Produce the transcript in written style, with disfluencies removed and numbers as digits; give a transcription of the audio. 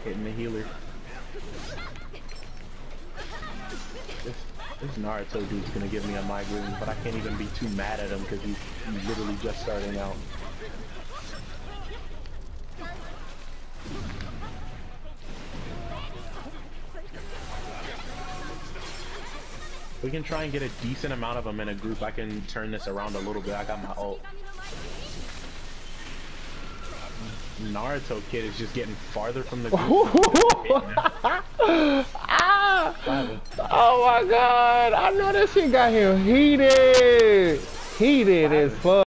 Hitting the healer. This Naruto dude's gonna give me a migraine, but I can't even be too mad at him because he's literally just starting out. We can try and get a decent amount of them in a group. I can turn this around a little bit. I got my ult. Naruto kid is just getting farther from the group. Oh my god! I know that shit got him heated! Heated as fuck.